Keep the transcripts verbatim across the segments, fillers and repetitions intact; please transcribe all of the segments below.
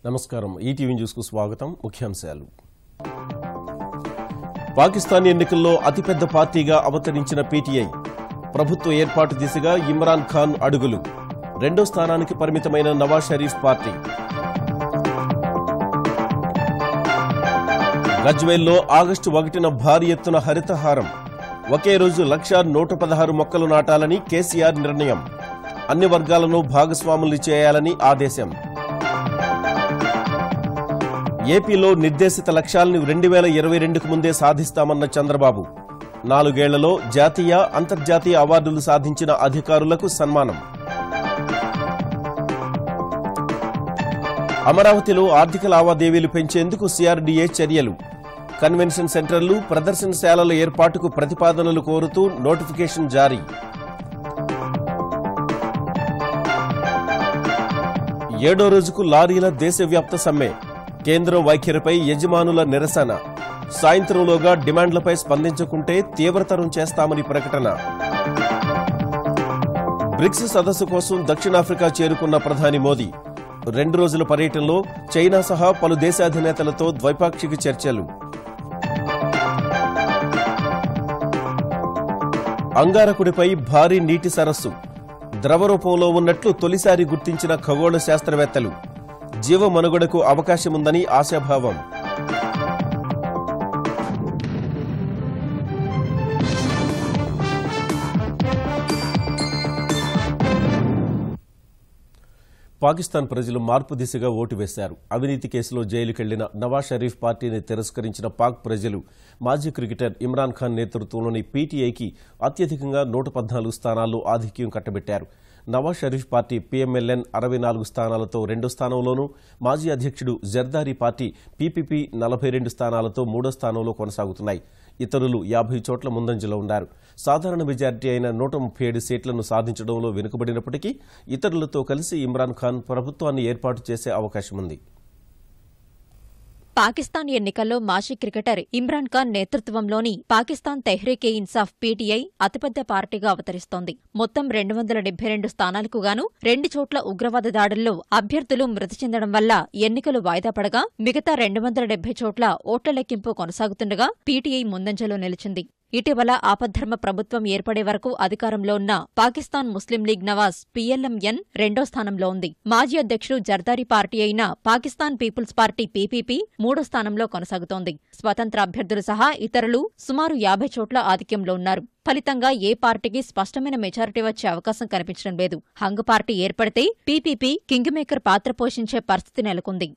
నమస్కారం ETV news కు స్వాగతం ముఖ్యాంశాలు పాకిస్తాన్ ఎన్నికల్లో అతిపెద్ద పార్టీగా అవతరించిన పీటీఐ ప్రభుత్వ ఏర్పాటు దిశగా ఇమ్రాన్ ఖాన్ అడుగులు రెండో స్థానానికి పరిమితమైన నవాజ్ షరీఫ్ పార్టీ గజ్వేల్లో ఆగస్టు ఒకటిన భారీ ఎత్తున హరితహారం ఒకే రోజు లక్ష నూట పదహారు మొక్కలు నాటాలని కేసీఆర్ నిర్ణయం అన్ని వర్గాలను భాగస్వాములు చేయాలని ఆదేశం ఏపీలో నిర్దేశిత లక్ష్యాలను రెండు వేల ఇరవై రెండుకు ముందే సాధిస్తామన్న చంద్రబాబు నాలుగేళ్లలో జాతీయ అంతర్జాతీయ అవార్డులు సాధించిన అధికారులకు సన్మానం అమరావతిలో ఆర్థిక లావాదేవీలు పెంచేందుకు సీఆర్డీఏ చర్యలు కన్వెన్షన్ సెంటర్లు ప్రదర్శనశాలల ఏర్పాటుకు ప్రతిపాదనలు కోరుతూ నోటిఫికేషన్ జారీ ఏడో రోజుకు లారీల దేశవ్యాప్త సమ్మె కేంద్రం వైఖరిపై యజమానుల నిరసన సాయంత్రంలోగా డిమాండ్లపై స్పందించకుంటే తీవ్రతరం చేస్తామని ప్రకటన బ్రిక్స్ సదస్సు కోసం దక్షిణాఫ్రికా చేరుకున్న ప్రధాని మోదీ రెండు రోజుల పర్యటనలో చైనా సహా పలు దేశాధినేతలతో ద్వైపాక్షిక చర్చలు అంగారకుడిపై భారీ నీటి సరస్సు ద్రవరూపంలో ఉన్నట్లు తొలిసారి గుర్తించిన ఖగోళ శాస్త్రవేత్తలు జీవమనుగడకు అవకాశముందని ఆశాభావం పాకిస్తాన్ ప్రజలు మార్పు దిశగా ఓటు వేశారు అవినీతి కేసులో జైలుకెళ్లిన నవాజ్ షరీఫ్ పార్టీని తిరస్కరించిన పాక్ ప్రజలు మాజీ క్రికెటర్ ఇమ్రాన్ ఖాన్ నేతృత్వంలోని పీటీఐకి అత్యధికంగా నూట పద్నాలుగు స్థానాల్లో ఆధిక్యం కట్టబెట్టారు నవాజ్ షరీఫ్ పార్టీ పీఎంఎల్ఎన్ అరవై నాలుగు స్థానాలతో రెండో స్థానంలోనూ మాజీ అధ్యక్షుడు జర్దారీ పార్టీ పీపీపీ నలభై రెండు స్థానాలతో మూడో స్థానంలో కొనసాగుతున్నాయి ఇతరులు యాభై చోట్ల ముందంజలో ఉన్నారు సాధారణ మెజారిటీ అయిన నూట ముప్పై ఏడు సీట్లను సాధించడంలో వెనుకబడినప్పటికీ ఇతరులతో కలిసి ఇమ్రాన్ ఖాన్ ప్రభుత్వాన్ని ఏర్పాటు చేసే అవకాశముంది పాకిస్తాన్ ఎన్నికల్లో మాజీ క్రికెటర్ ఇమ్రాన్ ఖాన్ నేతృత్వంలోని పాకిస్తాన్ తెహ్రీకే ఇన్సాఫ్ పీటీఐ అతిపెద్ద పార్టీగా అవతరిస్తోంది మొత్తం రెండు వందల డెబ్బై రెండు స్థానాలకు గాను రెండు చోట్ల ఉగ్రవాద దాడుల్లో అభ్యర్థులు మృతి చెందడం వల్ల ఎన్నికలు వాయిదా పడగా మిగతా రెండు వందల డెబ్బై చోట్ల ఓట్ల లెక్కింపు కొనసాగుతుండగా పీటీఐ ముందంజలో నిలిచింది ఇటీవల ఆపద్ధర్మ ప్రభుత్వం ఏర్పడే వరకు అధికారంలో ఉన్న Pakistan Muslim League Nawaz PLMN రెండో స్థానంలో ఉంది మాజీ అధ్యక్షుడు జర్దారీ పార్టీ అయిన పాకిస్తాన్ పీపుల్స్ పార్టీ పీపీపీ మూడో స్థానంలో కొనసాగుతోంది స్వతంత్ర అభ్యర్థులు సహా ఇతరులు సుమారు యాభై చోట్ల ఆధిక్యంలో ఉన్నారు ఫలితంగా ఏ పార్టీకి స్పష్టమైన మెజారిటీ వచ్చే అవకాశం కనిపించడం లేదు హంగ్ పార్టీ ఏర్పడితే పీపీపీ కింగ్ మేకర్ పాత్ర పోషించే పరిస్థితి నెలకొంది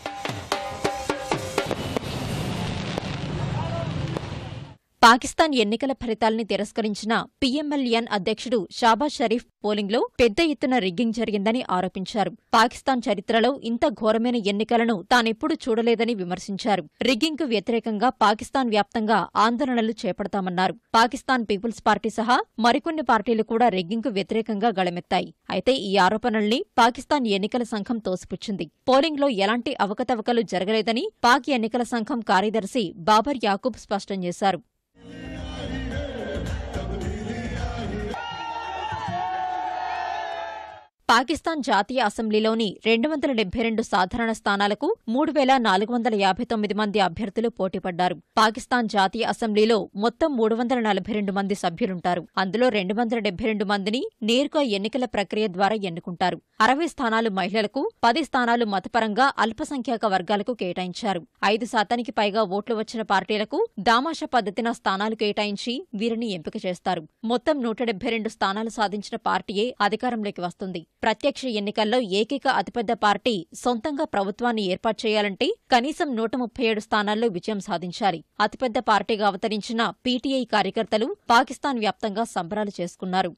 పాకిస్తాన్ ఎన్నికల ఫలితాల్ని తిరస్కరించిన పీఎంఎల్ఎన్ అధ్యక్షుడు షాబాజ్ షరీఫ్ పోలింగ్లో పెద్ద ఎత్తున రిగ్గింగ్ జరిగిందని ఆరోపించారు పాకిస్తాన్ చరిత్రలో ఇంత ఘోరమైన ఎన్నికలను తానెప్పుడూ చూడలేదని విమర్శించారు రిగ్గింగ్కు వ్యతిరేకంగా పాకిస్తాన్ వ్యాప్తంగా ఆందోళనలు చేపడతామన్నారు పాకిస్తాన్ పీపుల్స్ పార్టీ సహా మరికొన్ని పార్టీలు కూడా రిగ్గింగ్కు వ్యతిరేకంగా గళమెత్తాయి అయితే ఈ ఆరోపణల్ని పాకిస్తాన్ ఎన్నికల సంఘం తోసిపుచ్చింది పోలింగ్లో ఎలాంటి అవకతవకలు జరగలేదని పాక్ ఎన్నికల సంఘం కార్యదర్శి బాబర్ యాకూబ్ స్పష్టం చేశారు పాకిస్తాన్ జాతీయ అసెంబ్లీలోని రెండు వందల డెబ్బై రెండు సాధారణ స్థానాలకు మూడు వేల నాలుగు వందల యాభై తొమ్మిది మంది అభ్యర్థులు పోటీపడ్డారు పాకిస్తాన్ జాతీయ అసెంబ్లీలో మొత్తం మూడు వందల నలభై రెండు మంది సభ్యులుంటారు అందులో రెండు వందల డెబ్బై రెండు మందిని నేరుగా ఎన్నికల ప్రక్రియ ద్వారా ఎన్నుకుంటారు అరవై స్థానాలు మహిళలకు పది స్థానాలు మతపరంగా అల్పసంఖ్యాక వర్గాలకు కేటాయించారు ఐదు శాతానికి పైగా ఓట్లు వచ్చిన పార్టీలకు దామాషా పద్ధతిన స్థానాలు కేటాయించి వీరిని ఎంపిక చేస్తారు మొత్తం నూట డెబ్బై రెండు స్థానాలు సాధించిన పార్టీయే అధికారంలోకి వస్తుంది ప్రత్యక్ష ఎన్నికల్లో ఏకైక అతిపెద్ద పార్టీ సొంతంగా ప్రభుత్వాన్ని ఏర్పాటు చేయాలంటే కనీసం నూట ముప్పై ఏడు స్థానాల్లో విజయం సాధించాలి అతిపెద్ద పార్టీగా అవతరించిన పీటీఐ కార్యకర్తలు పాకిస్తాన్ వ్యాప్తంగా సంబరాలు చేసుకున్నారు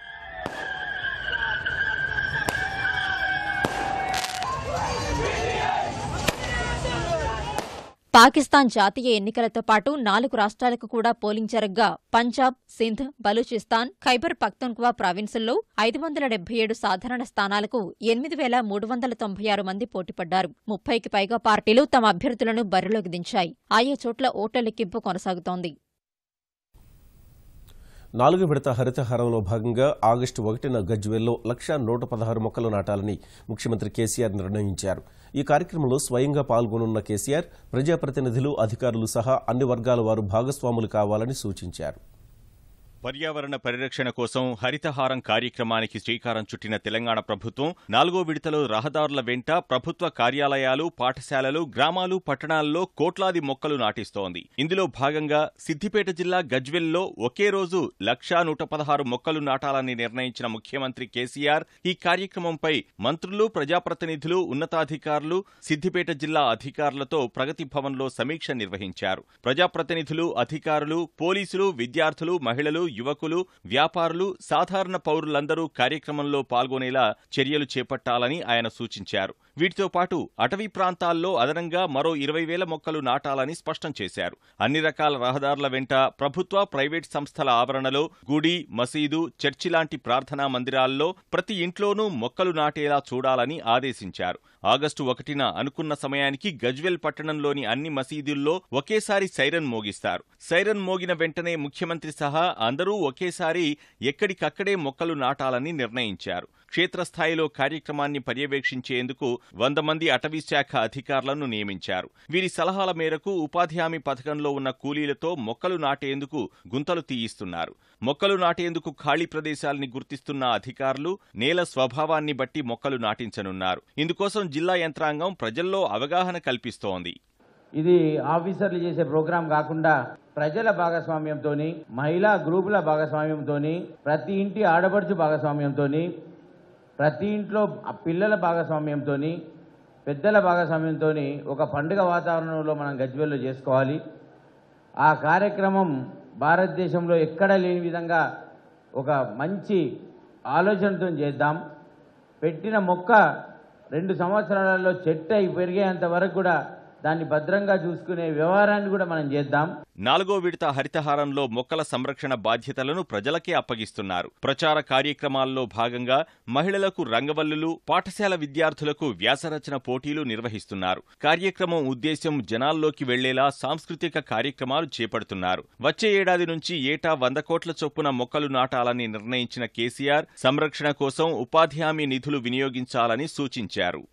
పాకిస్తాన్ జాతీయ ఎన్నికలతో పాటు నాలుగు రాష్ట్రాలకు కూడా పోలింగ్ జరగ్గా పంజాబ్ సింధ్ బలూచిస్తాన్ ఖైబర్ పఖ్తూన్ఖ్వా ప్రావిన్సుల్లో ఐదు వందల డెబ్బై ఏడు సాధారణ స్థానాలకు ఎనిమిది వేల మూడు వందల తొంభై ఆరు మంది పోటీపడ్డారు ముప్పైకి పైగా పార్టీలు తమ అభ్యర్థులను బరిలోకి దించాయి ఆయా చోట్ల ఓట్ల లెక్కింపు కొనసాగుతోంది నాలుగు విడత హరితహారంలో భాగంగా ఆగస్టు ఒకటిన గజ్వేల్లో లక్షా నూట పదహారు మొక్కలు నాటాలని ముఖ్యమంత్రి కేసీఆర్ నిర్ణయించారు. ఈ కార్యక్రమంలో స్వయంగా పాల్గొనున్న కేసీఆర్ ప్రజాప్రతినిధులు, అధికారులు సహా అన్ని వర్గాల వారు భాగస్వాములు కావాలని సూచించారు. పర్యావరణ పరిరక్షణ కోసం హరితహారం కార్యక్రమానికి శ్రీకారం చుట్టిన తెలంగాణ ప్రభుత్వం నాలుగో విడతలో రహదారుల వెంట ప్రభుత్వ కార్యాలయాలు, పాఠశాలలు, గ్రామాలు, పట్టణాల్లో కోట్లాది మొక్కలు నాటిస్తోంది. ఇందులో భాగంగా సిద్దిపేట జిల్లా గజ్వెల్లో ఒకే రోజు లక్షా నూట పదహారు మొక్కలు నాటాలని నిర్ణయించిన ముఖ్యమంత్రి కేసీఆర్ ఈ కార్యక్రమంపై మంత్రులు, ప్రజాప్రతినిధులు, ఉన్నతాధికారులు, సిద్దిపేట జిల్లా అధికారులతో ప్రగతి భవన్లో సమీక్ష నిర్వహించారు. ప్రజాప్రతినిధులు, అధికారులు, పోలీసులు, విద్యార్థులు, మహిళలు, యువకులు, వ్యాపారులు, సాధారణ పౌరులందరూ కార్యక్రమంలో పాల్గొనేలా చర్యలు చేపట్టాలని ఆయన సూచించారు. వీటితో పాటు అటవీ ప్రాంతాల్లో అదనంగా మరో ఇరవై వేల మొక్కలు నాటాలని స్పష్టం చేశారు. అన్ని రకాల రహదారుల వెంట ప్రభుత్వ, ప్రైవేట్ సంస్థల ఆవరణలో, గుడి, మసీదు, చర్చి లాంటి ప్రార్థనా మందిరాల్లో ప్రతి ఇంట్లోనూ మొక్కలు నాటేలా చూడాలని ఆదేశించారు. ఆగస్టు ఒకటిన అనుకున్న సమయానికి గజ్వెల్ పట్టణంలోని అన్ని మసీదుల్లో ఒకేసారి సైరన్ మోగిస్తారు. సైరన్ మోగిన వెంటనే ముఖ్యమంత్రి సహా అందరూ ఒకేసారి ఎక్కడికక్కడే మొక్కలు నాటాలని నిర్ణయించారు. క్షేత్రస్థాయిలో కార్యక్రమాన్ని పర్యవేక్షించేందుకు వంద మంది అటవీ శాఖ అధికారులను నియమించారు. వీరి సలహాల మేరకు ఉపాధి హామీ పథకంలో ఉన్న కూలీలతో మొక్కలు నాటేందుకు గుంతలు తీయిస్తున్నారు. మొక్కలు నాటేందుకు ఖాళీ ప్రదేశాలని గుర్తిస్తున్న అధికారులు నేల స్వభావాన్ని బట్టి మొక్కలు నాటించనున్నారు. ఇందుకోసం జిల్లా యంత్రాంగం ప్రజల్లో అవగాహన కల్పిస్తోంది. ఇది ఆఫీసర్లు చేసే ప్రోగ్రాం కాకుండా ప్రజల భాగస్వామ్యంతో, మహిళా గ్రూపుల భాగస్వామ్యంతో, ప్రతి ఇంటి ఆడపడుచు భాగస్వామ్యంతో, ప్రతి ఇంట్లో పిల్లల భాగస్వామ్యంతో, పెద్దల భాగస్వామ్యంతో ఒక పండుగ వాతావరణంలో మనం గజ్వేల్లో చేసుకోవాలి. ఆ కార్యక్రమం భారతదేశంలో ఎక్కడ లేని విధంగా ఒక మంచి ఆలోచనతో చేద్దాం. పెట్టిన మొక్క రెండు సంవత్సరాలలో చెట్టు అయి పెరిగేంత వరకు కూడా దాన్ని భద్రంగా చూసుకునే వ్యవహారాన్ని కూడా మనం చేద్దాం. నాలుగో విడత హరితహారంలో మొక్కల సంరక్షణ బాధ్యతలను ప్రజలకే అప్పగిస్తున్నారు. ప్రచార కార్యక్రమాల్లో భాగంగా మహిళలకు రంగవల్లులు, పాఠశాల విద్యార్థులకు వ్యాసరచన పోటీలు నిర్వహిస్తున్నారు. కార్యక్రమం ఉద్దేశ్యం జనాల్లోకి వెళ్లేలా సాంస్కృతిక కార్యక్రమాలు చేపడుతున్నారు. వచ్చే ఏడాది నుంచి ఏటా వంద కోట్ల చొప్పున మొక్కలు నాటాలని నిర్ణయించిన కేసీఆర్ సంరక్షణ కోసం ఉపాధి హామీ నిధులు వినియోగించాలని సూచించారు.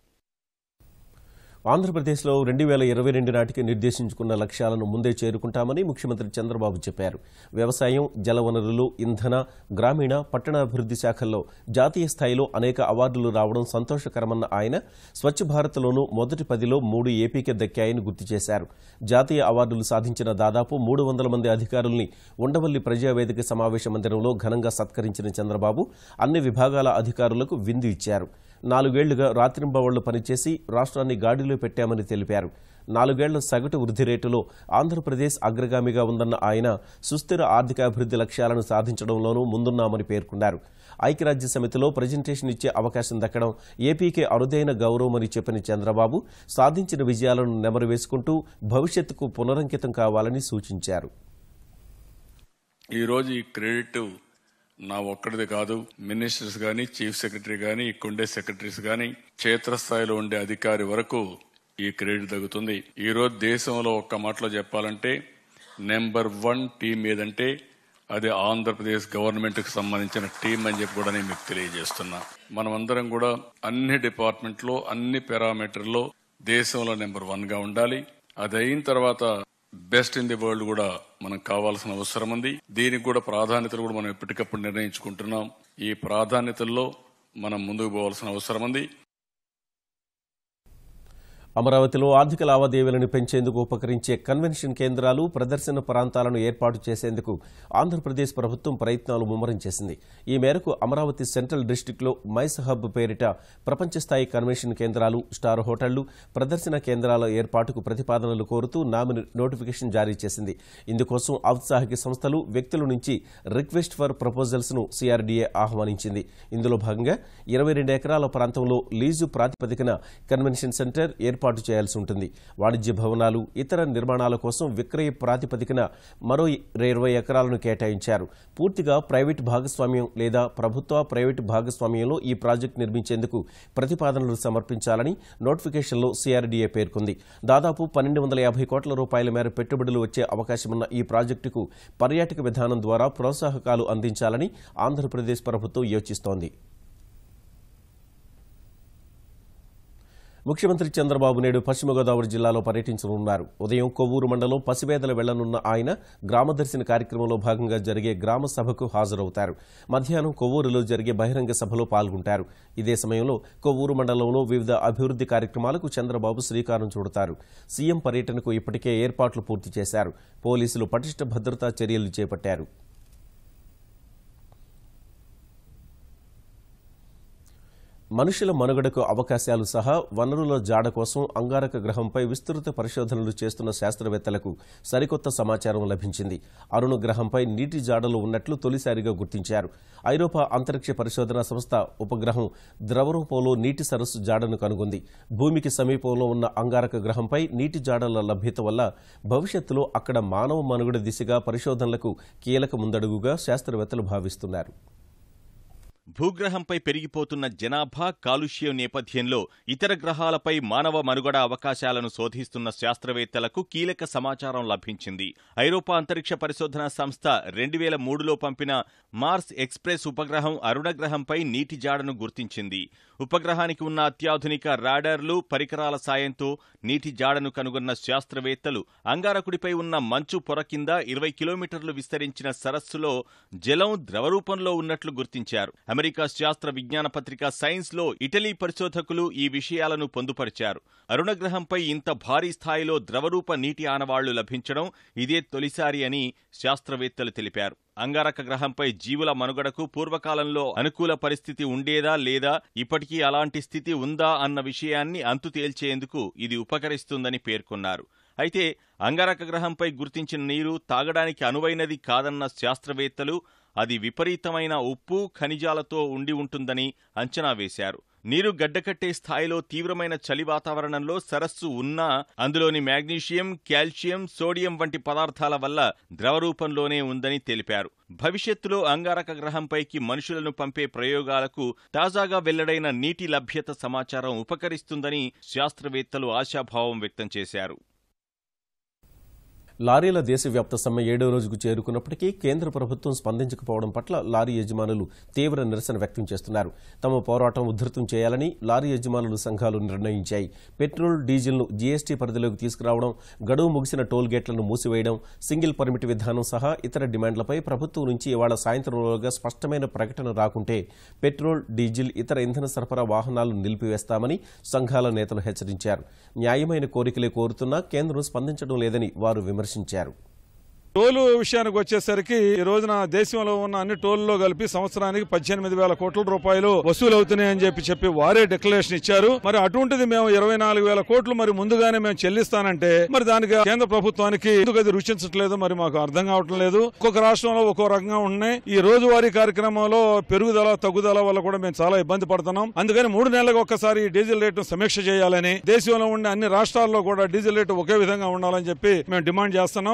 ఆంధ్రప్రదేశ్లో రెండు వేల ఇరవై రెండు నాటికి నిర్దేశించుకున్న లక్ష్యాలను ముందే చేరుకుంటామని ముఖ్యమంత్రి చంద్రబాబు చెప్పారు. వ్యవసాయం, జలవనరులు, ఇంధన, గ్రామీణ, పట్టణాభివృద్ధి శాఖల్లో జాతీయ స్థాయిలో అనేక అవార్డులు రావడం సంతోషకరమన్న ఆయన స్వచ్ఛ భారత్లోనూ మొదటి పదిలో మూడు ఏపీకే దక్కాయని గుర్తు చేశారు. జాతీయ అవార్డులు సాధించిన దాదాపు మూడు వందల మంది అధికారుల్ని ఉండవల్లి ప్రజావేదిక సమావేశ మందిరంలో ఘనంగా సత్కరించిన చంద్రబాబు అన్ని విభాగాల అధికారులకు విందు ఇచ్చారు. నాలుగేళ్లుగా రాత్రింబవళ్లు పనిచేసి రాష్ట్రాన్ని గాడిలో పెట్టామని తెలిపారు. నాలుగేళ్ల సగటు వృద్ధి రేటులో ఆంధ్రప్రదేశ్ అగ్రగామిగా ఉందన్న ఆయన సుస్థిర ఆర్థికాభివృద్ధి లక్ష్యాలను సాధించడంలోనూ ముందున్నామని పేర్కొన్నారు. ఐక్యరాజ్య సమితిలో ప్రజెంటేషన్ ఇచ్చే అవకాశం దక్కడం ఏపీకే అరుదైన గౌరవమని చెప్పిన చంద్రబాబు సాధించిన విజయాలను నెమరు వేసుకుంటూ భవిష్యత్తుకు పునరంకితం కావాలని సూచించారు. ఈరోజు ఈ క్రెడిట్ నా ఒక్కడిది కాదు. మినిస్టర్స్ గాని, చీఫ్ సెక్రటరీ గాని, ఇక్కడుండే సెక్రటరీస్ గాని, క్షేత్రస్థాయిలో ఉండే అధికారి వరకు ఈ క్రెడిట్ తగ్గుతుంది. ఈ రోజు దేశంలో ఒక్క మాటలో చెప్పాలంటే నెంబర్ వన్ టీం ఏదంటే అది ఆంధ్రప్రదేశ్ గవర్నమెంట్ కి సంబంధించిన టీం అని చెప్పి కూడా నేను మీకు తెలియజేస్తున్నా. మనమందరం కూడా అన్ని డిపార్ట్మెంట్ లో, అన్ని పారామీటర్లో దేశంలో నెంబర్ వన్ గా ఉండాలి. అది అయిన తర్వాత బెస్ట్ ఇన్ ది వరల్డ్ కూడా మనకు కావాల్సిన అవసరం ఉంది. దీనికి కూడా ప్రాధాన్యతలు కూడా మనం ఎప్పటికప్పుడు నిర్ణయించుకుంటున్నాం. ఈ ప్రాధాన్యతల్లో మనం ముందుకు పోవాల్సిన అవసరం ఉంది. అమరావతిలో ఆర్థిక లావాదేవీలను పెంచేందుకు ఉపకరించే కన్వెన్షన్ కేంద్రాలు, ప్రదర్శన ప్రాంతాలను ఏర్పాటు చేసేందుకు ఆంధ్రప్రదేశ్ ప్రభుత్వం ప్రయత్నాలు ముమ్మరం చేసింది. ఈ మేరకు అమరావతి సెంట్రల్ డిస్టిక్లో మైస్ హబ్ పేరిట ప్రపంచ స్థాయి కన్వెన్షన్ కేంద్రాలు, స్టార్ హోటళ్లు, ప్రదర్శన కేంద్రాల ఏర్పాటుకు ప్రతిపాదనలు కోరుతూ నామినీ నోటిఫికేషన్ జారీ చేసింది. ఇందుకోసం ఔత్సాహిక సంస్థలు, వ్యక్తుల నుంచి రిక్వెస్ట్ ఫర్ ప్రపోజల్స్ ను సీఆర్డీఏ ఆహ్వానించింది. ఇందులో భాగంగా ఇరవై రెండు ఎకరాల ప్రాంతంలో లీజు ప్రాతిపదికన కన్వెన్షన్ సెంటర్ ఏర్పాటు ఏర్పాటు చేయాల్సి ఉంటుంది. వాణిజ్య భవనాలు, ఇతర నిర్మాణాల కోసం విక్రయ ప్రాతిపదికన మరో ఇరవై ఎకరాలను కేటాయించారు. పూర్తిగా ప్రైవేటు భాగస్వామ్యం లేదా ప్రభుత్వ ప్రైవేటు భాగస్వామ్యంలో ఈ ప్రాజెక్టు నిర్మించేందుకు ప్రతిపాదనలు సమర్పించాలని నోటిఫికేషన్లో సీఆర్డీఏ పేర్కొంది. దాదాపు పన్నెండు వందల యాభై కోట్ల రూపాయల మేర పెట్టుబడులు వచ్చే అవకాశమున్న ఈ ప్రాజెక్టుకు పర్యాటక విధానం ద్వారా ప్రోత్సాహకాలు అందించాలని ఆంధ్రప్రదేశ్ ప్రభుత్వం యోచిస్తోంది. ముఖ్యమంత్రి చంద్రబాబు నాయుడు పశ్చిమ గోదావరి జిల్లాలో పర్యటించనున్నారు. ఉదయం కొవ్వూరు మండలం పసివేదల వెళ్లనున్న ఆయన గ్రామదర్శిని కార్యక్రమంలో భాగంగా జరిగే గ్రామ సభకు హాజరవుతారు. మధ్యాహ్నం కొవ్వూరులో జరిగే బహిరంగ సభలో పాల్గొంటారు. ఇదే సమయంలో కొవ్వూరు మండలంలో వివిధ అభివృద్ది కార్యక్రమాలకు చంద్రబాబు శ్రీకారం చుడతారు. సీఎం పర్యటనకు ఇప్పటికే ఏర్పాట్లు పూర్తి చేశారు. పోలీసులు పటిష్ట భద్రతా చర్యలు చేపట్టారు. మనుషుల మనుగడకు అవకాశాలు సహా వనరుల జాడ కోసం అంగారక గ్రహంపై విస్తృత పరిశోధనలు చేస్తున్న శాస్త్రవేత్తలకు సరికొత్త సమాచారం లభించింది. అరుణ గ్రహంపై నీటి జాడలు ఉన్నట్లు తొలిసారిగా గుర్తించారు. ఐరోపా అంతరిక్ష పరిశోధనా సంస్థ ఉపగ్రహం ద్రవరూపంలో నీటి సరస్సు జాడను కనుగొంది. భూమికి సమీపంలో ఉన్న అంగారక గ్రహంపై నీటి జాడల లభ్యత వల్ల భవిష్యత్తులో అక్కడ మానవ మనుగడ దిశగా పరిశోధనలకు కీలక ముందడుగుగా శాస్త్రవేత్తలు భావిస్తున్నారు. భూగ్రహంపై పెరిగిపోతున్న జనాభా, కాలుష్యం నేపథ్యంలో ఇతర గ్రహాలపై మానవ మనుగడ అవకాశాలను శోధిస్తున్న శాస్త్రవేత్తలకు కీలక సమాచారం లభించింది. ఐరోపా అంతరిక్ష పరిశోధనా సంస్థ రెండు వేల మూడులో పంపిన మార్స్ ఎక్స్ప్రెస్ ఉపగ్రహం అరుణగ్రహంపై నీటి జాడను గుర్తించింది. ఉపగ్రహానికి ఉన్న అత్యాధునిక రాడార్లు, పరికరాల సాయంతో నీటి జాడను కనుగొన్న శాస్త్రవేత్తలు అంగారకుడిపై ఉన్న మంచు పొర కింద ఇరవై కిలోమీటర్లు విస్తరించిన సరస్సులో జలం ద్రవరూపంలో ఉన్నట్లు గుర్తించారు. అమెరికా శాస్త్ర విజ్ఞాన పత్రిక సైన్స్లో ఇటలీ పరిశోధకులు ఈ విషయాలను పొందుపరిచారు. అరుణగ్రహంపై ఇంత భారీ స్థాయిలో ద్రవరూప నీటి ఆనవాళ్లు లభించడం ఇదే తొలిసారి అని శాస్త్రవేత్తలు తెలిపారు. అంగారక గ్రహంపై జీవుల మనుగడకు పూర్వకాలంలో అనుకూల పరిస్థితి ఉండేదా లేదా, ఇప్పటికీ అలాంటి స్థితి ఉందా అన్న విషయాన్ని అంతు తేల్చేందుకు ఇది ఉపకరిస్తుందని పేర్కొన్నారు. అయితే అంగారక గ్రహంపై గుర్తించిన నీరు తాగడానికి అనువైనది కాదన్న శాస్త్రవేత్తలు అది విపరీతమైన ఉప్పు, ఖనిజాలతో ఉండి ఉంటుందని అంచనా వేశారు. నీరు గడ్డకట్టే స్థాయిలో తీవ్రమైన చలి వాతావరణంలో సరస్సు ఉన్నా అందులోని మాగ్నీషియం, కాల్షియం, సోడియం వంటి పదార్థాల వల్ల ద్రవరూపంలోనే ఉందని తెలిపారు. భవిష్యత్తులో అంగారక గ్రహంపైకి మనుషులను పంపే ప్రయోగాలకు తాజాగా వెల్లడైన నీటి లభ్యత సమాచారం ఉపకరిస్తుందని శాస్త్రవేత్తలు ఆశాభావం వ్యక్తం చేశారు. లారీల దేశవ్యాప్త సమ్మె ఏడో రోజుకు చేరుకున్నప్పటికీ కేంద్ర ప్రభుత్వం స్పందించకపోవడం పట్ల లారీ యజమానులు తీవ్ర నిరసన వ్యక్తం చేస్తున్నారు. తమ పోరాటం ఉధృతం చేయాలని లారీ యజమానుల సంఘాలు నిర్ణయించాయి. పెట్రోల్, డీజిల్ను జీఎస్టీ పరిధిలోకి తీసుకురావడం, గడువు ముగిసిన టోల్ గేట్లను మూసివేయడం, సింగిల్ పర్మిట్ విధానం సహా ఇతర డిమాండ్లపై ప్రభుత్వం నుంచి ఇవాళ సాయంత్రంలోగా స్పష్టమైన ప్రకటన రాకుంటే పెట్రోల్, డీజిల్, ఇతర ఇంధన సరఫరా వాహనాలను నిలిపివేస్తామని సంఘాల నేతలు హెచ్చరించారు. న్యాయమైన కోరికలే కోరుతున్నా కేంద్రం స్పందించడం లేదని వారు విమర్శించారు. టోలు విషయానికి వచ్చేసరికి ఈ రోజున దేశంలో ఉన్న అన్ని టోల్లో కలిపి సంవత్సరానికి పద్దెనిమిది వేల కోట్ల రూపాయలు వసూలు అవుతున్నాయని చెప్పి చెప్పి వారే డిక్లరేషన్ ఇచ్చారు. మరి అటువంటిది మేము ఇరవై నాలుగు వేల కోట్లు మరి ముందుగానే మేము చెల్లిస్తానంటే మరి దానికి కేంద్ర ప్రభుత్వానికి ఎందుకు అది రుచించట్లేదు మరి మాకు అర్థం కావటం లేదు. ఒక్కొక్క రాష్ట్రంలో ఒక్కో రకంగా ఉన్నాయి. ఈ రోజువారీ కార్యక్రమంలో పెరుగుదల తగ్గుదల వల్ల కూడా మేము చాలా ఇబ్బంది పడుతున్నాం. అందుకని మూడు నెలలకు ఒక్కసారి డీజిల్ రేటు సమీక్ష చేయాలని, దేశంలో ఉండే అన్ని రాష్ట్రాల్లో కూడా డీజిల్ రేటు ఒకే విధంగా ఉండాలని చెప్పి మేము డిమాండ్ చేస్తున్నాం.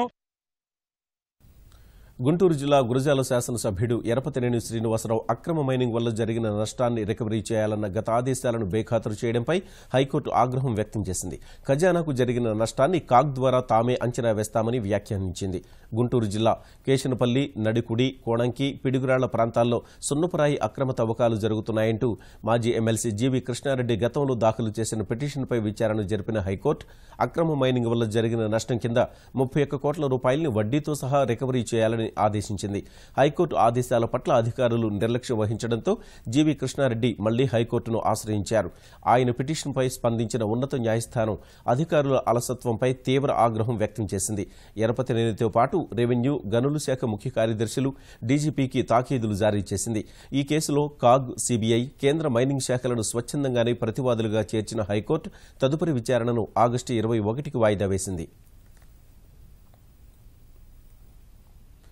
గుంటూరు జిల్లా గురజాల శాసనసభ్యుడు ఎరపతినేని శ్రీనివాసరావు అక్రమ మైనింగ్ వల్ల జరిగిన నష్టాన్ని రికవరీ చేయాలన్న గత ఆదేశాలను బేఖాతరు చేయడంపై హైకోర్టు ఆగ్రహం వ్యక్తం చేసింది. ఖజానాకు జరిగిన నష్టాన్ని కాగ్ ద్వారా తామే అంచనా వేస్తామని వ్యాఖ్యానించింది. గుంటూరు జిల్లా కేశనపల్లి, నడికుడి, కోణంకి, పిడుగురాళ్ల ప్రాంతాల్లో సున్నపురాయి అక్రమ తవ్వకాలు జరుగుతున్నాయంటూ మాజీ ఎమ్మెల్సీ జీవీ కృష్ణారెడ్డి గతంలో దాఖలు చేసిన పిటిషన్పై విచారణ జరిపిన హైకోర్టు అక్రమ మైనింగ్ వల్ల జరిగిన నష్టం కింద ముప్పై ఒక్క కోట్ల రూపాయలని వడ్డీతో సహా రికవరీ చేయాలని ఆదేశించింది. హైకోర్టు ఆదేశాల పట్ల అధికారులు నిర్లక్ష్యం వహించడంతో జీవీ కృష్ణారెడ్డి మళ్లీ హైకోర్టును ఆశ్రయించారు. ఆయన పిటిషన్పై స్పందించిన ఉన్నత న్యాయస్థానం అధికారుల అలసత్వంపై తీవ్ర ఆగ్రహం వ్యక్తం చేసింది. ఎరపతినేనితో పాటు రెవెన్యూ, గనుల శాఖ ముఖ్య కార్యదర్శులు, డీజీపీకి తాకీదులు జారీ చేసింది. ఈ కేసులో కాగ్, సీబీఐ, కేంద్ర మైనింగ్ శాఖలను స్వచ్ఛందంగానే ప్రతివాదులుగా చేర్చిన హైకోర్టు తదుపరి విచారణను ఆగస్టు ఇరవై ఒకటికి వాయిదా వేసింది.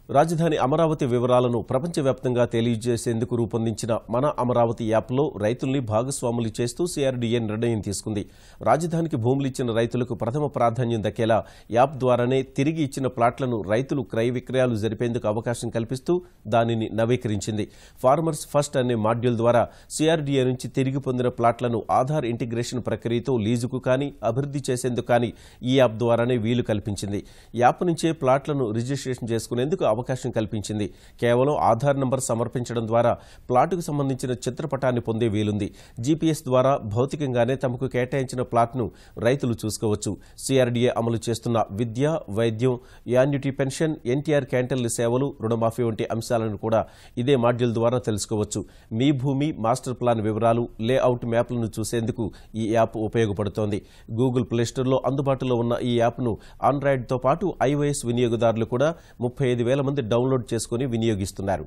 రాజధాని అమరావతి వివరాలను ప్రపంచవ్యాప్తంగా తెలియజేసేందుకు రూపొందించిన మన అమరావతి యాప్లో రైతుల్ని భాగస్వాములు చేస్తూ సీఆర్డీఏ నిర్ణయం తీసుకుంది. రాజధానికి భూములిచ్చిన రైతులకు ప్రథమ ప్రాధాన్యం దక్కేలా యాప్ ద్వారానే తిరిగి ఇచ్చిన ప్లాట్లను రైతులు క్రయ విక్రయాలు జరిపేందుకు అవకాశం కల్పిస్తూ దానిని నవీకరించింది. ఫార్మర్స్ ఫస్ట్ అనే మాడ్యూల్ ద్వారా సీఆర్డీఏ నుంచి తిరిగి పొందిన ప్లాట్లను ఆధార్ ఇంటిగ్రేషన్ ప్రక్రియతో లీజుకు కానీ అభివృద్ధి చేసేందుకు కానీ ఈ యాప్ ద్వారానే వీలు కల్పించింది. యాప్ నుంచే ప్లాట్లను రిజిస్ట్రేషన్ చేసుకునేందుకు అవకాశం కల్పించింది. కేవలం ఆధార్ నంబర్ సమర్పించడం ద్వారా ప్లాటుకు సంబంధించిన చిత్రపటాన్ని పొందే వీలుంది. జీపీఎస్ ద్వారా భౌతికంగానే తమకు కేటాయించిన ప్లాట్ను రైతులు చూసుకోవచ్చు. సీఆర్డీఏ అమలు చేస్తున్న విద్య, వైద్యం, యాన్యుటీ పెన్షన్, ఎన్టీఆర్ క్యాంటీన్ల సేవలు, రుణమాఫీ వంటి అంశాలను కూడా ఇదే మాడ్యూల్ ద్వారా తెలుసుకోవచ్చు. మీ భూమి మాస్టర్ ప్లాన్ వివరాలు, లేఅవుట్ మ్యాప్లను చూసేందుకు ఈ యాప్ ఉపయోగపడుతోంది. గూగుల్ ప్లేస్టోర్లో అందుబాటులో ఉన్న ఈ యాప్ను ఆండ్రాయిడ్తో పాటు ఐఓఎస్ వినియోగదారులు కూడా ముప్పై ఐదు వేల మంది డౌన్లోడ్ చేసుకుని వినియోగిస్తున్నారు.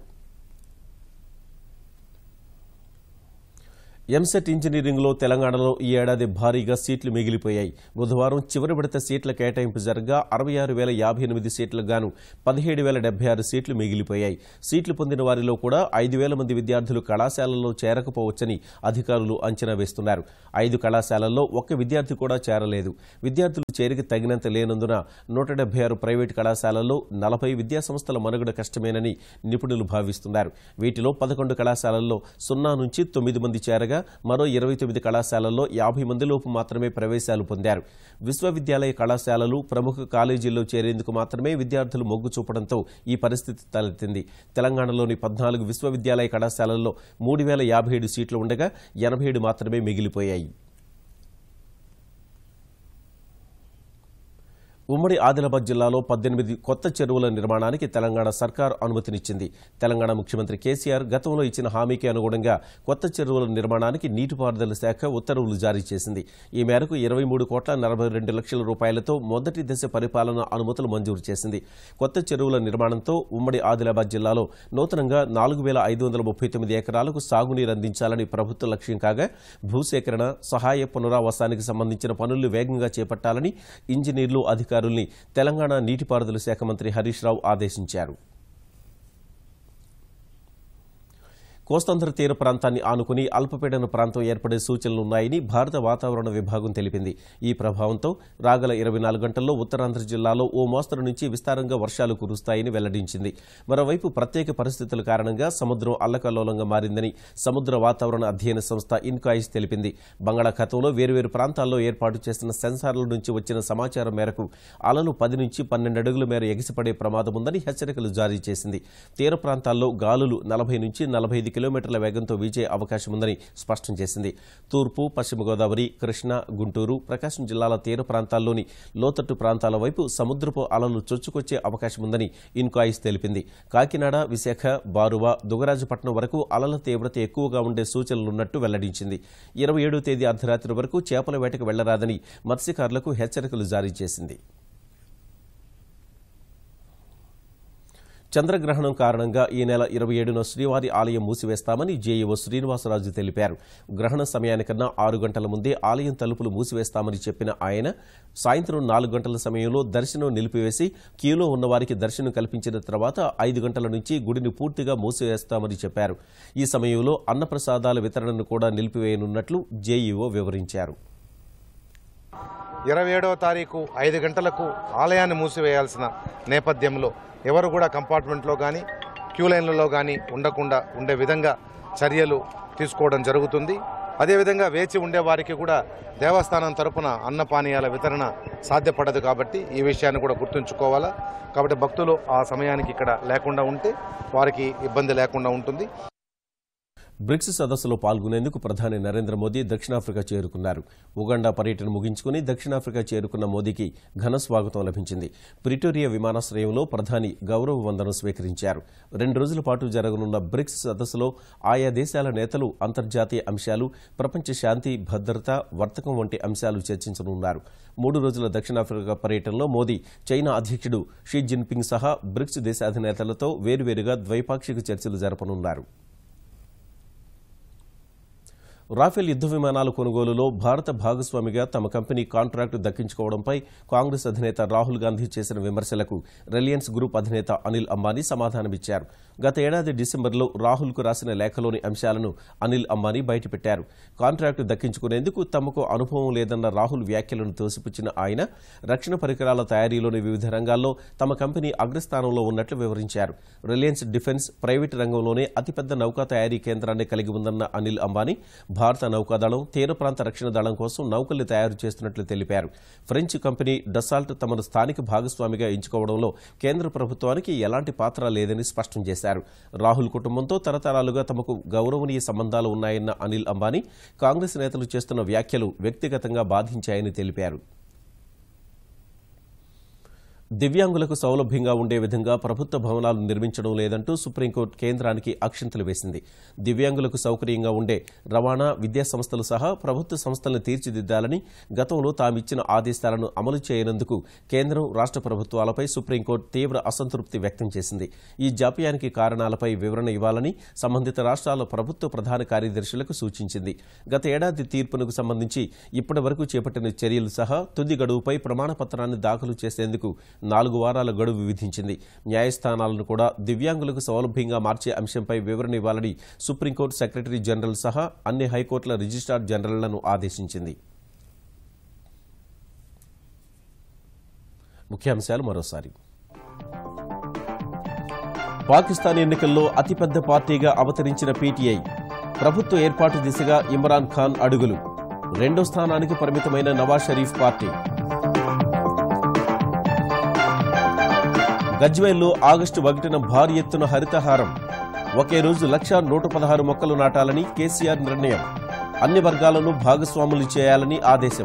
ఎంసెట్ ఇంజనీరింగ్లో తెలంగాణలో ఈ ఏడాది భారీగా సీట్లు మిగిలిపోయాయి. బుధవారం చివరి విడత సీట్ల కేటాయింపు జరగా అరవై ఆరు వేల యాభై ఎనిమిది సీట్లకు గాను పదిహేడు వేల డెబ్బై ఆరు సీట్లు మిగిలిపోయాయి. సీట్లు పొందిన వారిలో కూడా ఐదు వేల మంది విద్యార్థులు కళాశాలల్లో చేరకపోవచ్చని అధికారులు అంచనా వేస్తున్నారు. ఐదు కళాశాలల్లో ఒక్క విద్యార్థి కూడా చేరలేదు. విద్యార్థులు చేరిక తగినంత లేనందున నూట డెబ్బై ఆరు ప్రైవేటు కళాశాలల్లో నలభై విద్యాసంస్థల మనుగడ కష్టమేనని నిపుణులు భావిస్తున్నారు. వీటిలో పదకొండు కళాశాలల్లో సున్నా నుంచి తొమ్మిది మంది చేరగా మరో ఇరవై తొమ్మిది కళాశాలల్లో యాభై మందిలోపు మాత్రమే ప్రవేశాలు పొందారు. విశ్వవిద్యాలయ కళాశాలలు, ప్రముఖ కాలేజీల్లో చేరేందుకు మాత్రమే విద్యార్థులు మొగ్గు చూపడంతో ఈ పరిస్థితి తలెత్తింది. తెలంగాణలోని పద్నాలుగు విశ్వవిద్యాలయ కళాశాలల్లో మూడు వేల యాభై ఏడు సీట్లు ఉండగా ఎనభై ఏడు మాత్రమే మిగిలిపోయాయి. ఉమ్మడి ఆదిలాబాద్ జిల్లాలో పద్దెనిమిది కొత్త చెరువుల నిర్మాణానికి తెలంగాణ సర్కార్ అనుమతినిచ్చింది. తెలంగాణ ముఖ్యమంత్రి కేసీఆర్ గతంలో ఇచ్చిన హామీకి అనుగుణంగా కొత్త చెరువుల నిర్మాణానికి నీటిపారుదల శాఖ ఉత్తర్వులు జారీ చేసింది. ఈ మేరకు ఇరవై మూడు కోట్ల నలభై రెండు లక్షల రూపాయలతో మొదటి దశ పరిపాలన అనుమతులు మంజూరు చేసింది. కొత్త చెరువుల నిర్మాణంతో ఉమ్మడి ఆదిలాబాద్ జిల్లాలో నూతనంగా నాలుగు వేల ఐదు వందల ముప్పై తొమ్మిది ఎకరాలకు సాగునీరు అందించాలని ప్రభుత్వ లక్ష్యం కాగా భూసేకరణ, సహాయ పునరావాసానికి సంబంధించిన పనులు వేగంగా చేపట్టాలని ఇంజనీర్లు, అధికారులు తెలంగాణ నీటిపారుదల శాఖ మంత్రి హరీష్ రావు ఆదేశించారు. కోస్తాంధ్ర తీర ప్రాంతాన్ని ఆనుకుని అల్పపీడన ప్రాంతం ఏర్పడే సూచనలున్నాయని భారత వాతావరణ విభాగం తెలిపింది. ఈ ప్రభావంతో రాగల ఇరవై నాలుగు గంటల్లో ఉత్తరాంధ్ర జిల్లాలో ఓ మోస్తరు నుంచి విస్తారంగా వర్షాలు కురుస్తాయని వెల్లడించింది. మరోవైపు ప్రత్యేక పరిస్థితుల కారణంగా సముద్రం అల్లకల్లోలంగా మారిందని సముద్ర వాతావరణ అధ్యయన సంస్థ ఇన్కాయిస్ తెలిపింది. బంగాళాఖాతంలో వేర్వేరు ప్రాంతాల్లో ఏర్పాటు చేసిన సెన్సార్ల నుంచి వచ్చిన సమాచారం మేరకు అలలు పది నుంచి పన్నెండు అడుగుల మేర ఎగిసిపడే ప్రమాదముందని హెచ్చరికలు జారీ చేసింది. తీర ప్రాంతాల్లో గాలులు నలభై నుంచి నలభై ఐదు కిలోమీటర్ల వేగంతో వీచే అవకాశం ఉందని స్పష్టం చేసింది. తూర్పు, పశ్చిమ గోదావరి, కృష్ణా, గుంటూరు, ప్రకాశం జిల్లాల తీర ప్రాంతాల్లోని లోతట్టు ప్రాంతాల వైపు సముద్రపు అలలు చొచ్చుకొచ్చే అవకాశం ఉందని ఇన్కాయిస్ తెలిపింది. కాకినాడ, విశాఖ, బారువ, దుగరాజపట్నం వరకు అలల తీవ్రత ఎక్కువగా ఉండే సూచనలున్నట్టు వెల్లడించింది. ఇరవై ఏడో తేదీ అర్ధరాత్రి వరకు చేపల వేటకు వెళ్లరాదని మత్స్యకారులకు హెచ్చరికలు జారీ చేసింది. చంద్రగ్రహణం కారణంగా ఈ నెల ఇరవై ఏడున శ్రీవారి ఆలయం మూసివేస్తామని జేఈఓ శ్రీనివాసరాజు తెలిపారు. గ్రహణ సమయానికన్నా ఆరు గంటల ముందే ఆలయం తలుపులు మూసివేస్తామని చెప్పిన ఆయన సాయంత్రం నాలుగు గంటల సమయంలో దర్శనం నిలిపివేసి క్యూలో ఉన్నవారికి దర్శనం కల్పించిన తర్వాత ఐదు గంటల నుంచి గుడిని పూర్తిగా మూసివేస్తామని చెప్పారు. ఈ సమయంలో అన్నప్రసాదాల వితరణను కూడా నిలిపివేయనున్నట్లు జేఈఓ వివరించారు. ఇరవై ఏడవ తారీఖు ఐదు గంటలకు ఆలయాన్ని మూసివేయాల్సిన నేపథ్యంలో ఎవరు కూడా కంపార్ట్మెంట్లో కానీ క్యూ లైన్లలో కానీ ఉండకుండా ఉండే విధంగా చర్యలు తీసుకోవడం జరుగుతుంది. అదేవిధంగా వేచి ఉండే వారికి కూడా దేవస్థానం తరపున అన్నపానీయాల వితరణ సాధ్యపడదు కాబట్టి ఈ విషయాన్ని కూడా గుర్తుంచుకోవాలా. కాబట్టి భక్తులు ఆ సమయానికి ఇక్కడ లేకుండా ఉంటే వారికి ఇబ్బంది లేకుండా ఉంటుంది. బ్రిక్స్ సదస్సులో పాల్గొనేందుకు ప్రధాని నరేంద్ర మోదీ దక్షిణాఫ్రికా చేరుకున్నారు. ఉగాండా పర్యటన ముగించుకుని దక్షిణాఫ్రికా చేరుకున్న మోదీకి ఘన స్వాగతం లభించింది. ప్రిటోరియా విమానాశ్రయంలో ప్రధాని గౌరవ వందనం స్వీకరించారు. రెండు రోజుల పాటు జరగనున్న బ్రిక్స్ సదస్సులో ఆయా దేశాల నేతలు అంతర్జాతీయ అంశాలు, ప్రపంచ శాంతి, భద్రత, వర్తకం వంటి అంశాలు చర్చించనున్నారు. మూడు రోజుల దక్షిణాఫ్రికా పర్యటనలో మోదీ చైనా అధ్యక్షుడు షీ జిన్పింగ్ సహా బ్రిక్స్ దేశాధినేతలతో వేర్వేరుగా ద్వైపాక్షిక చర్చలు జరపనున్నారు. రాఫెల్ యుద్ధ విమానాల కొనుగోలులో భారత భాగస్వామిగా తమ కంపెనీ కాంట్రాక్టు దక్కించుకోవడంపై కాంగ్రెస్ అధినేత రాహుల్ గాంధీ చేసిన విమర్శలకు రిలయన్స్ గ్రూప్ అధినేత అనిల్ అంబానీ సమాధానమిచ్చారు. గత ఏడాది డిసెంబర్లో రాహుల్కు రాసిన లేఖలోని అంశాలను అనిల్ అంబానీ బయటపెట్టారు. కాంట్రాక్టు దక్కించుకునేందుకు తమకు అనుభవం లేదన్న రాహుల్ వ్యాఖ్యలను తోసిపుచ్చిన ఆయన రక్షణ పరికరాల తయారీలోని వివిధ రంగాల్లో తమ కంపెనీ అగ్రస్థానంలో ఉన్నట్లు వివరించారు. రిలయన్స్ డిఫెన్స్ ప్రైవేటు రంగంలోనే అతిపెద్ద నౌకా తయారీ కేంద్రాన్ని కలిగి ఉందన్న అనిల్ అంబానీ భారత నౌకాదళం తీర ప్రాంత రక్షణ దళం కోసం నౌకల్ని తయారు చేస్తున్నట్లు తెలిపారు. ఫ్రెంచ్ కంపెనీ డసాల్ట్ తమను స్థానిక భాగస్వామిగా ఎంచుకోవడంలో కేంద్ర ప్రభుత్వానికి ఎలాంటి పాత్ర లేదని స్పష్టం చేశారు. రాహుల్ కుటుంబంతో తరతరాలుగా తమకు గౌరవనీయ సంబంధాలు ఉన్నాయన్న అనిల్ అంబానీ కాంగ్రెస్ నేతలు చేస్తున్న వ్యాఖ్యలు వ్యక్తిగతంగా బాధించాయని తెలిపారు. దివ్యాంగులకు సౌలభ్యంగా ఉండే విధంగా ప్రభుత్వ భవనాలు నిర్మించడం లేదంటూ సుప్రీంకోర్టు కేంద్రానికి అక్షింతలు వేసింది. దివ్యాంగులకు సౌకర్యంగా ఉండే రవాణా, విద్యా సంస్థలు సహా ప్రభుత్వ సంస్థలను తీర్చిదిద్దాలని గతంలో తామిచ్చిన ఆదేశాలను అమలు చేయనందుకు కేంద్రం, రాష్ట్ర ప్రభుత్వాలపై సుప్రీంకోర్టు తీవ్ర అసంతృప్తి వ్యక్తం చేసింది. ఈ జాప్యానికి కారణాలపై వివరణ ఇవ్వాలని సంబంధిత రాష్ట్రాల ప్రభుత్వ ప్రధాన కార్యదర్శులకు సూచించింది. గత ఏడాది తీర్పునకు సంబంధించి ఇప్పటి వరకు చేపట్టిన చర్యలు సహా తుది గడువుపై ప్రమాణపత్రాన్ని దాఖలు చేసేందుకు నాలుగు వారాల గడువు విధించింది. న్యాయస్థానాలను కూడా దివ్యాంగులకు సౌలభ్యంగా మార్చే అంశంపై వివరణ ఇవ్వాలని సుప్రీంకోర్టు సెక్రటరీ జనరల్ సహా అన్ని హైకోర్టుల రిజిస్ట్రార్ జనరల్లను ఆదేశించింది. ముఖ్యాంశాలు మరోసారి. పాకిస్తాన్ ఎన్నికల్లో అతిపెద్ద పార్టీగా అవతరించిన పీటీఐ ప్రభుత్వ ఏర్పాటు దిశగా ఇమ్రాన్ ఖాన్ అడుగులు. రెండో స్థానానికి పరిమితమైన నవాజ్ షరీఫ్ పార్టీ. గజ్వేల్లో ఆగస్టు ఒకటిన భారీ ఎత్తున హరితహారం. ఒకే రోజు లక్ష నూట పదహారు మొక్కలు నాటాలని కేసీఆర్ నిర్ణయం. అన్ని వర్గాలను భాగస్వాములు చేయాలని ఆదేశం.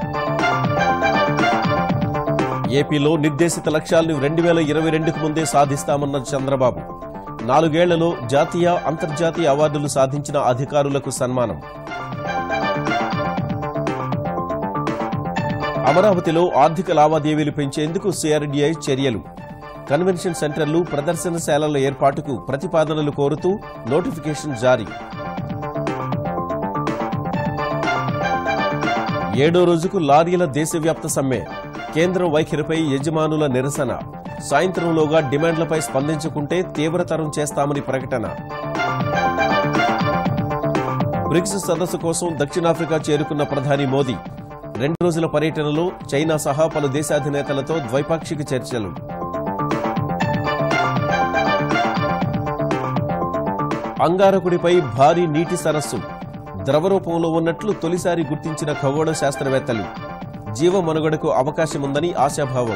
ఏపీలో నిర్దేశిత లక్ష్యాలను రెండు వేల ఇరవై రెండుకు ముందే సాధిస్తామన్న చంద్రబాబు. నాలుగేళ్లలో జాతీయ, అంతర్జాతీయ అవార్డులు సాధించిన అధికారులకు సన్మానం. అమరావతిలో ఆర్థిక లావాదేవీలు పెంచేందుకు సిఆర్డీఐ చర్యలు. కన్వెన్షన్ సెంటర్లు, ప్రదర్శనశాలల ఏర్పాటుకు ప్రతిపాదనలు కోరుతూ నోటిఫికేషన్ జారీ. ఏడో రోజుకు లారీల దేశవ్యాప్త సమ్మె. కేంద్రం వైఖరిపై యజమానుల నిరసన. సాయంత్రంలోగా డిమాండ్లపై స్పందించకుంటే తీవ్రతరం చేస్తామని ప్రకటన. బ్రిక్స్ సదస్సు కోసం దక్షిణాఫ్రికా చేరుకున్న ప్రధాని మోదీ. రెండు రోజుల పర్యటనలో చైనా సహా పలు దేశాధినేతలతో ద్వైపాక్షిక చర్చలు. అంగారకుడిపై భారీ నీటి సరస్సు. ద్రవరూపంలో ఉన్నట్లు తొలిసారి గుర్తించిన ఖగోళ శాస్త్రవేత్తలు. జీవ మనుగడకు అవకాశముందని ఆశాభావం.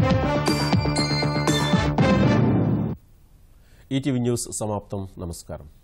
ఈటీవీ న్యూస్ సమాప్తం. నమస్కారం.